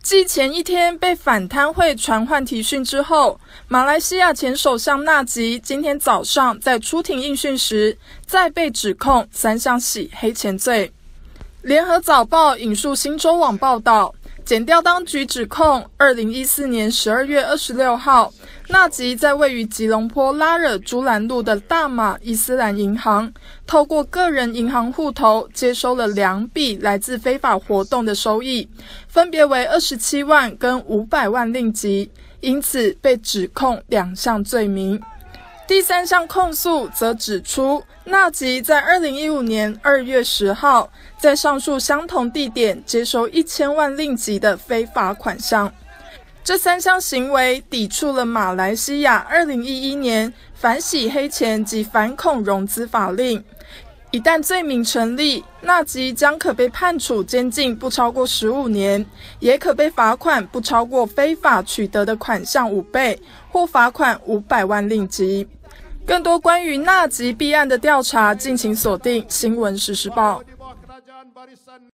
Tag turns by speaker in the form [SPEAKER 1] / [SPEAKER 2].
[SPEAKER 1] 继前一天被反贪会传唤提讯之后，马来西亚前首相纳吉今天早上在出庭应讯时，再被指控3项洗黑钱罪。联合早报引述新洲网报道，检调当局指控2014年12月26号，纳吉在位于吉隆坡拉惹朱兰路的大马伊斯兰银行，透过个人银行户头接收了2笔来自非法活动的收益，分别为27万跟500万令吉，因此被指控2项罪名。第3项控诉则指出，纳吉在2015年2月10号在上述相同地点接收1000万令吉的非法款项。这3项行为抵触了马来西亚2011年反洗黑钱及反恐融资法令。一旦罪名成立，纳吉将可被判处监禁不超过15年，也可被罚款不超过非法取得的款项5倍，或罚款500万令吉。更多关于纳吉弊案的调查，敬请锁定新闻时事报。